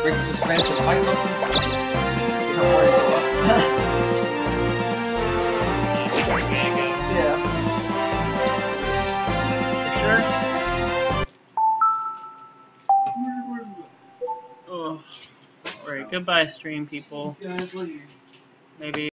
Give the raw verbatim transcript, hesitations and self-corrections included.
break the suspension, fight something. See how far you go up. Yeah. You sure? Oh. Alright, goodbye stream people. Maybe